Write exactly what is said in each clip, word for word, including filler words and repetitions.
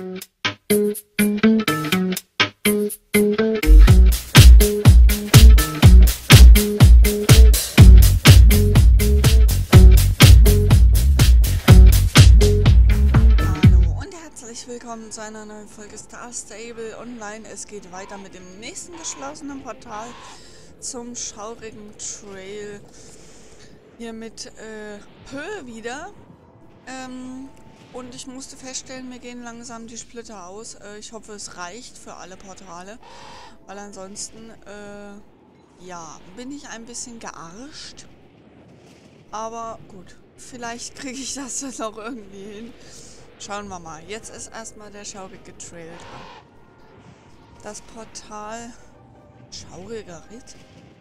Willkommen zu einer neuen Folge Star Stable Online. Es geht weiter mit dem nächsten geschlossenen Portal zum schaurigen Trail. Hier mit äh, Pö wieder. Ähm, und ich musste feststellen, mir gehen langsam die Splitter aus. Äh, ich hoffe, es reicht für alle Portale. Weil ansonsten, äh, ja, bin ich ein bisschen gearscht. Aber gut, vielleicht kriege ich das dann auch irgendwie hin. Schauen wir mal. Jetzt ist erstmal der schaurige Trail dran. Das Portal... Schauriger Ritt?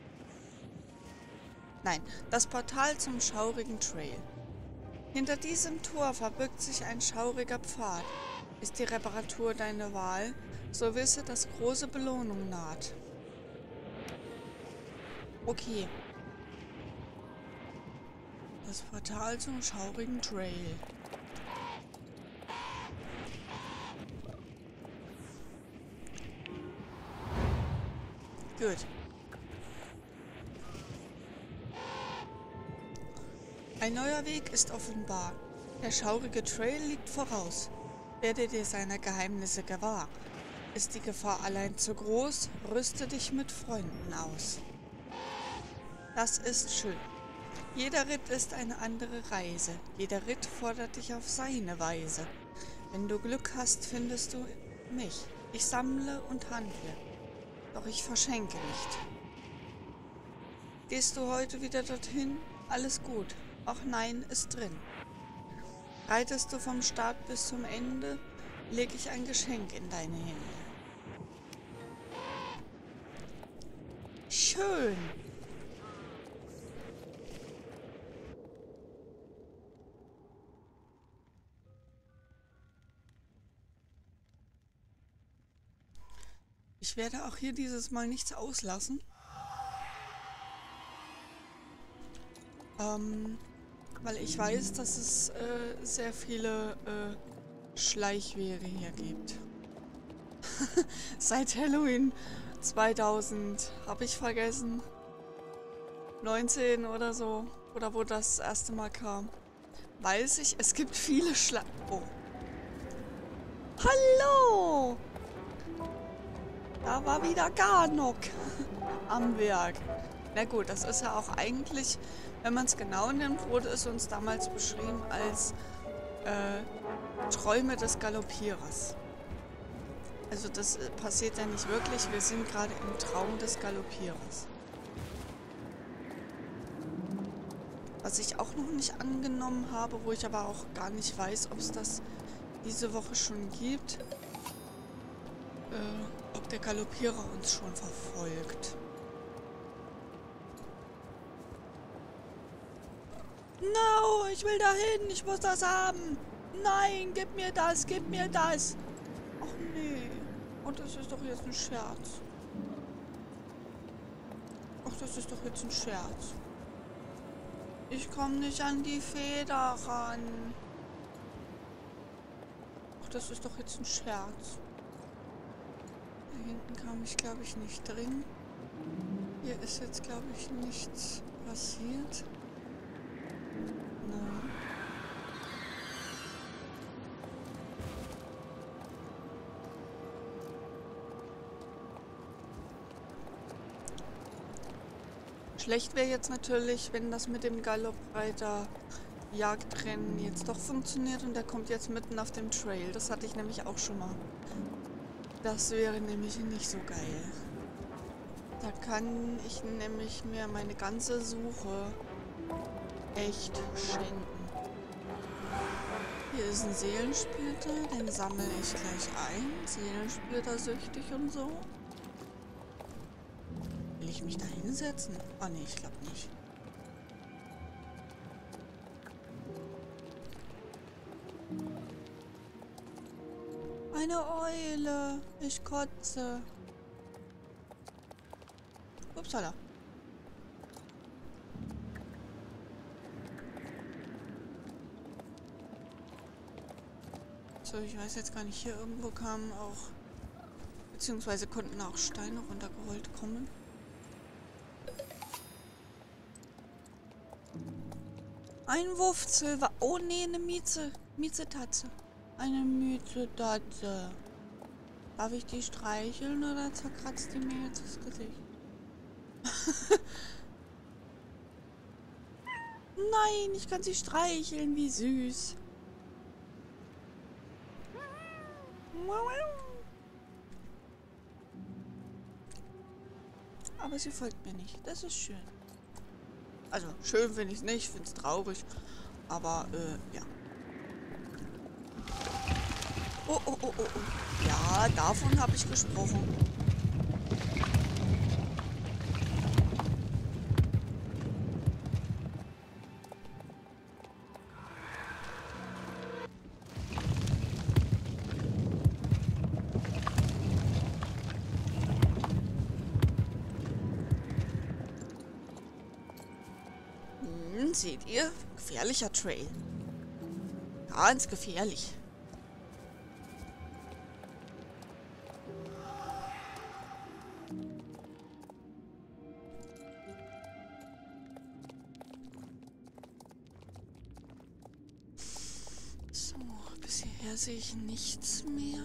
Nein, das Portal zum schaurigen Trail. Hinter diesem Tor verbirgt sich ein schauriger Pfad. Ist die Reparatur deine Wahl, so wisse, dass große Belohnung naht. Okay. Das Portal zum schaurigen Trail. Gut. Ein neuer Weg ist offenbar. Der schaurige Trail liegt voraus. Werde dir seiner Geheimnisse gewahr. Ist die Gefahr allein zu groß, rüste dich mit Freunden aus. Das ist schön. Jeder Ritt ist eine andere Reise. Jeder Ritt fordert dich auf seine Weise. Wenn du Glück hast, findest du mich. Ich sammle und handle. Doch ich verschenke nicht. Gehst du heute wieder dorthin? Alles gut. Auch Nein ist drin. Reitest du vom Start bis zum Ende, lege ich ein Geschenk in deine Hände. Schön. Ich werde auch hier dieses Mal nichts auslassen. Ähm, weil ich weiß, dass es äh, sehr viele äh, Schleichwege hier gibt. Seit Halloween zweitausend, habe ich vergessen. neunzehn oder so. Oder wo das, das erste Mal kam. Weiß ich, es gibt viele Schla... Oh. Hallo! Da war wieder Garnok am Werk. Na gut, das ist ja auch eigentlich, wenn man es genau nimmt, wurde es uns damals beschrieben als äh, Träume des Galoppierers. Also das äh, passiert ja nicht wirklich, wir sind gerade im Traum des Galoppierers. Was ich auch noch nicht angenommen habe, wo ich aber auch gar nicht weiß, ob es das diese Woche schon gibt, äh, ob der Galoppierer uns schon verfolgt. No, ich will dahin, ich muss das haben. Nein, gib mir das, gib mir das. Ach nee. Und das ist doch jetzt ein Scherz. Ach, das ist doch jetzt ein Scherz. Ich komme nicht an die Feder ran. Ach, das ist doch jetzt ein Scherz. Da hinten kam ich, glaube ich, nicht drin. Hier ist jetzt, glaube ich, nichts passiert. Nein. Schlecht wäre jetzt natürlich, wenn das mit dem Galoppreiter Jagdrennen jetzt doch funktioniert und der kommt jetzt mitten auf dem Trail. Das hatte ich nämlich auch schon mal. Das wäre nämlich nicht so geil. Da kann ich nämlich mir meine ganze Suche echt schenken. Hier ist ein Seelensplitter, den sammle ich gleich ein. Seelensplitter süchtig und so. Will ich mich da hinsetzen? Ah ne, ich glaube nicht. Eine Eule. Ich kotze. Upsala. So, So, ich weiß jetzt gar nicht, hier irgendwo kamen auch, beziehungsweise konnten auch Steine runtergerollt kommen. Einwurf Silber. Oh nee, eine Mieze. Miezetatze. Eine Miezetatze. Darf ich die streicheln oder zerkratzt die mir jetzt das Gesicht? Nein, ich kann sie streicheln. Wie süß. Aber sie folgt mir nicht. Das ist schön. Also, schön finde ich es nicht. Ich finde es traurig. Aber, äh, ja. Oh, oh, oh, oh, oh. Ja, davon habe ich gesprochen. Hm, seht ihr? Gefährlicher Trail. Ganz gefährlich. So, bis hierher sehe ich nichts mehr.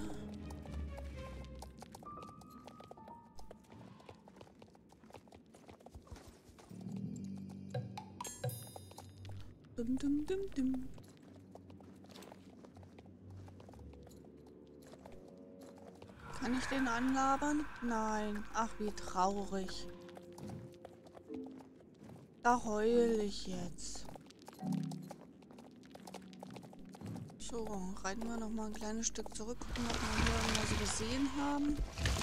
Dum, dum, dum, dum. Kann ich den anlabern? Nein. Ach, wie traurig. Da heule ich jetzt. So, reiten wir noch mal ein kleines Stück zurück, gucken, ob wir hier irgendwas so gesehen haben.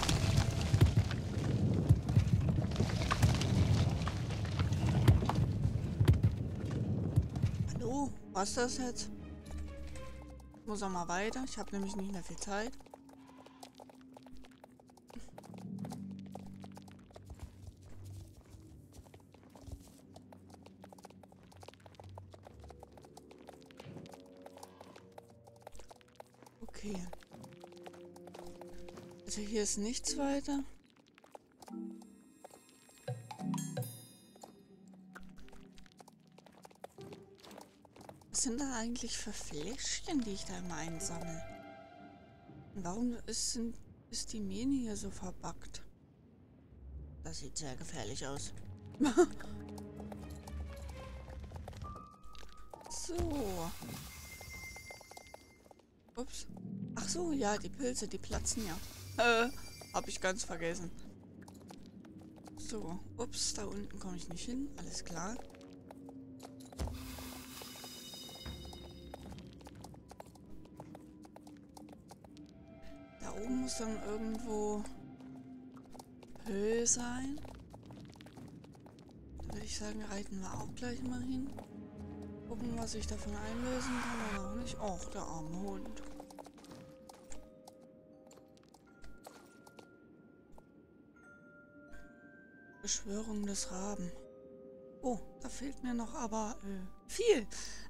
Hallo, was ist das jetzt? Ich muss auch mal weiter, ich habe nämlich nicht mehr viel Zeit. Okay. Also hier ist nichts weiter. Was sind da eigentlich für Fläschchen, die ich da immer einsammle? Und warum ist, sind, ist die Mine hier so verbuggt? Das sieht sehr gefährlich aus. So. Ups. Ach so, ja, die Pilze, die platzen ja. Äh, hab ich ganz vergessen. So, ups, da unten komme ich nicht hin. Alles klar. Da oben muss dann irgendwo Höhe sein. Da würde ich sagen, reiten wir auch gleich mal hin. Gucken, was ich davon einlösen kann oder auch nicht. Och, der arme Hund. Beschwörung des Raben. Oh, da fehlt mir noch aber äh, viel.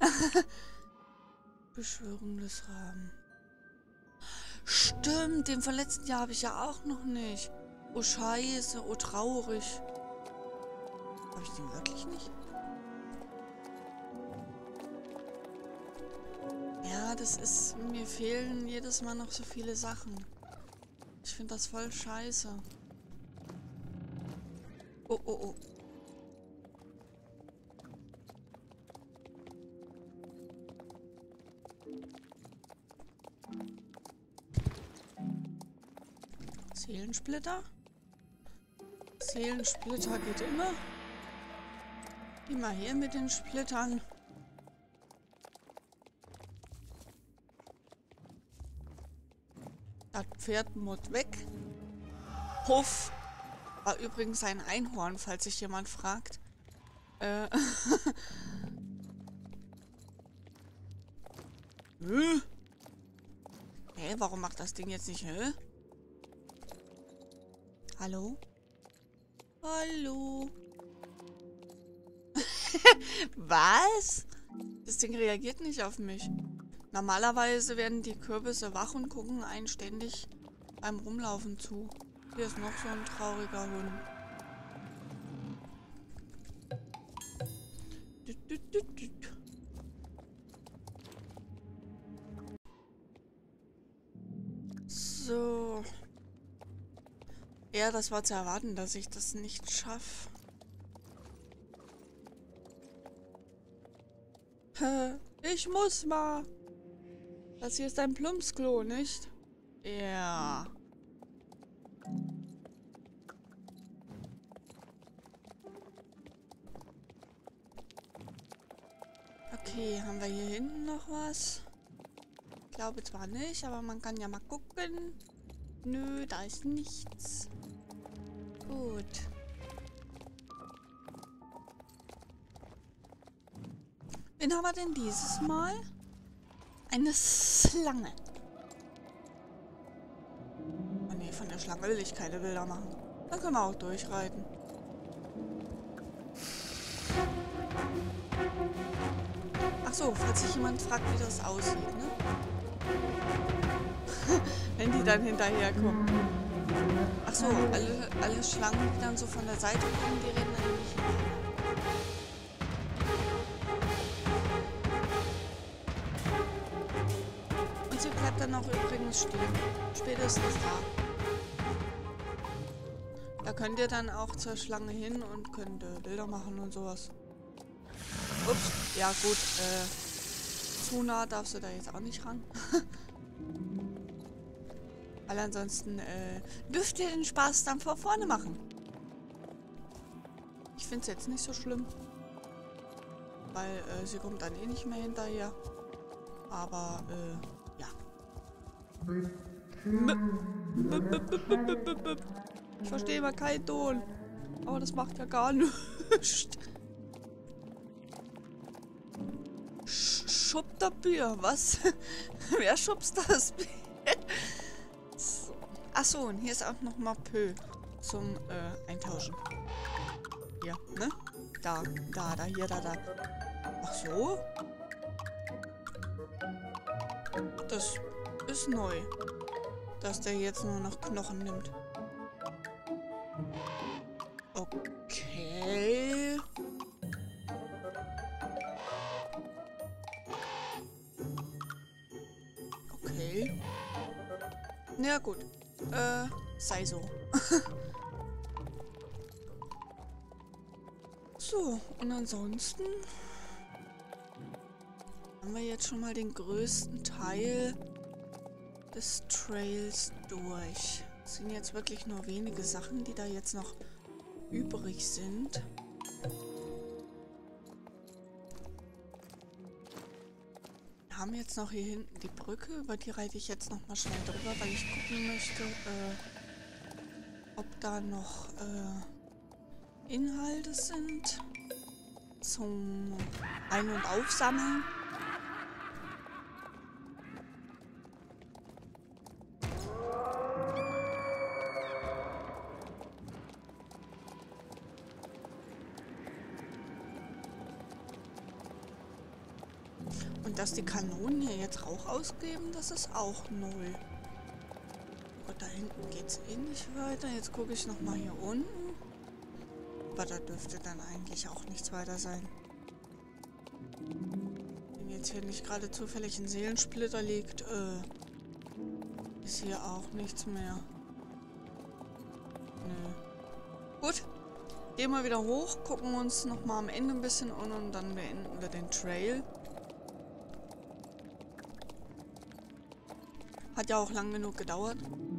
Beschwörung des Raben. Stimmt, den vom letzten Jahr habe ich ja auch noch nicht. Oh Scheiße, oh traurig. Habe ich den wirklich nicht? Ja, das ist... Mir fehlen jedes Mal noch so viele Sachen. Ich finde das voll scheiße. Oh, oh, oh. Seelensplitter? Seelensplitter geht immer. Immer hier mit den Splittern. Das Pferd muss weg. Puff. War übrigens ein Einhorn, falls sich jemand fragt. Äh. Hä? Hä, warum macht das Ding jetzt nicht? Hä? Hallo? Hallo? Was? Das Ding reagiert nicht auf mich. Normalerweise werden die Kürbisse wach und gucken einen ständig beim Rumlaufen zu. Hier ist noch so ein trauriger Hund. Düt, düt, düt, düt. So. Ja, das war zu erwarten, dass ich das nicht schaffe. Ich muss mal. Das hier ist ein Plumpsklo, nicht? Ja. Okay, haben wir hier hinten noch was? Ich glaube zwar nicht, aber man kann ja mal gucken. Nö, da ist nichts. Gut. Wen haben wir denn dieses Mal? Eine Schlange. Oh ne, von der Schlange will ich keine Bilder machen. Da können wir auch durchreiten. Ach so, falls sich jemand fragt, wie das aussieht, ne? Wenn die dann hinterherkommen. Ach so, alle, alle Schlangen, die dann so von der Seite kommen, die rennen dann nicht hinterher. Und sie bleibt dann auch übrigens stehen. Spätestens da. Da könnt ihr dann auch zur Schlange hin und könnt äh, Bilder machen und sowas. Ups, ja gut, äh, zu nah darfst du da jetzt auch nicht ran. Weil ansonsten äh, dürft ihr den Spaß dann vor vorne machen. Ich finde es jetzt nicht so schlimm. Weil äh, sie kommt dann eh nicht mehr hinterher. Aber, äh, ja. Ich verstehe immer keinen Ton. Aber das macht ja gar nichts. Schubbt das Bier, was? Wer schubst das Bier? So. Achso, und hier ist auch noch mal Pö zum äh, Eintauschen. Hier, ne? Da, da, da, hier, da, da. Ach so? Das ist neu. Dass der jetzt nur noch Knochen nimmt. Okay. Okay. Na gut. Äh, sei so. So, und ansonsten haben wir jetzt schon mal den größten Teil des Trails durch. Es sind jetzt wirklich nur wenige Sachen, die da jetzt noch übrig sind. Wir haben jetzt noch hier hinten die Brücke, über die reite ich jetzt noch mal schnell drüber, weil ich gucken möchte, äh, ob da noch äh, Inhalte sind zum Ein- und Aufsammeln. Und dass die Kanonen hier jetzt Rauch ausgeben, das ist auch null. Und da hinten geht's eh nicht weiter. Jetzt gucke ich nochmal hier unten. Aber da dürfte dann eigentlich auch nichts weiter sein. Wenn jetzt hier nicht gerade zufällig ein Seelensplitter liegt, äh, ist hier auch nichts mehr. Nö. Gut. Gehen wir wieder hoch, gucken uns nochmal am Ende ein bisschen um und dann beenden wir den Trail. Hat ja auch lang genug gedauert.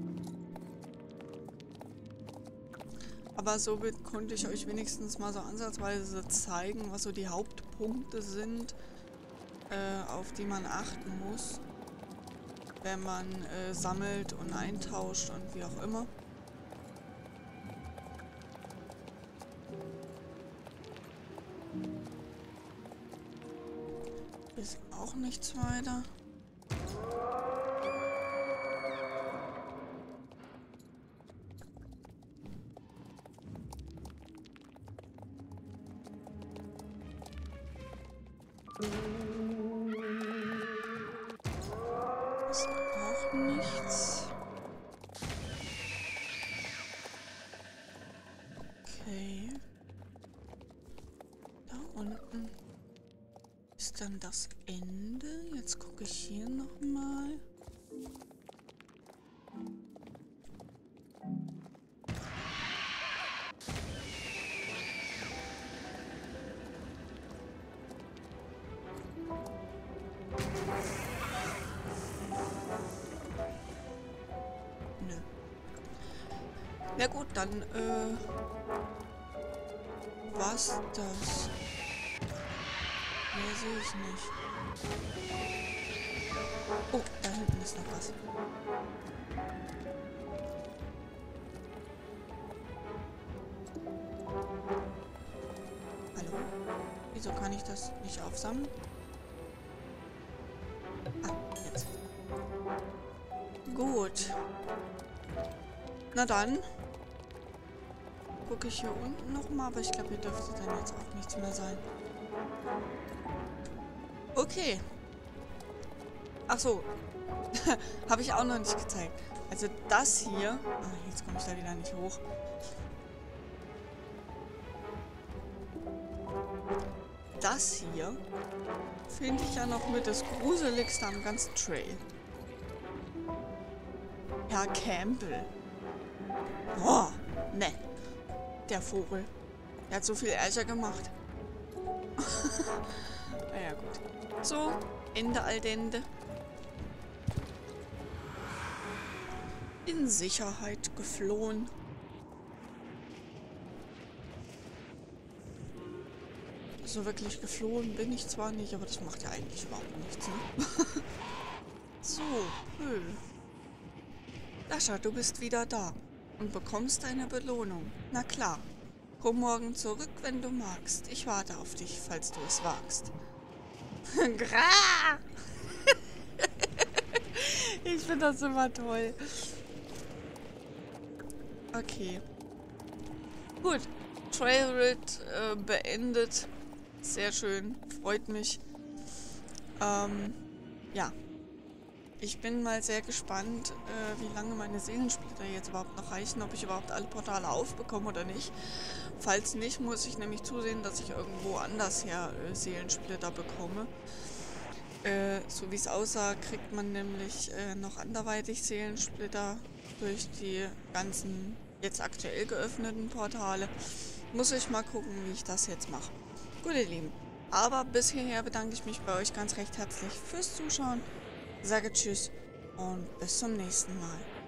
Aber somit konnte ich euch wenigstens mal so ansatzweise zeigen, was so die Hauptpunkte sind, äh, auf die man achten muss, wenn man äh, sammelt und eintauscht und wie auch immer. Ist auch nichts weiter. ist dann das Ende. Jetzt gucke ich hier nochmal. Nö. Na gut, dann, äh... was das? Mehr sehe ich nicht. Oh, da hinten ist noch was. Hallo? Wieso kann ich das nicht aufsammeln? Ah, jetzt. Gut. Na dann. Gucke ich hier unten nochmal, aber ich glaube, hier dürfte dann jetzt auch nichts mehr sein. Okay. Ach so. Habe ich auch noch nicht gezeigt. Also das hier... Ah, jetzt komme ich da wieder nicht hoch. Das hier finde ich ja noch mit das Gruseligste am ganzen Trail. Herr Campbell. Boah, ne. Der Vogel. Der hat so viel Ärger gemacht. Naja, gut. So, Ende al dente. In Sicherheit geflohen. So wirklich geflohen bin ich zwar nicht, aber das macht ja eigentlich überhaupt nichts, ne? So, Höh. Dasha, du bist wieder da und bekommst deine Belohnung. Na klar. Komm morgen zurück, wenn du magst. Ich warte auf dich, falls du es wagst. Gra! Ich finde das immer toll. Okay. Gut. Trailrid äh, beendet. Sehr schön. Freut mich. Ähm, ja. Ich bin mal sehr gespannt, äh, wie lange meine Seelensplitter jetzt überhaupt noch reichen, ob ich überhaupt alle Portale aufbekomme oder nicht. Falls nicht, muss ich nämlich zusehen, dass ich irgendwo anders her äh, Seelensplitter bekomme. Äh, so wie es aussah, kriegt man nämlich äh, noch anderweitig Seelensplitter durch die ganzen jetzt aktuell geöffneten Portale. Muss ich mal gucken, wie ich das jetzt mache. Gut, ihr Lieben. Aber bis hierher bedanke ich mich bei euch ganz recht herzlich fürs Zuschauen. Sage Tschüss und bis zum nächsten Mal.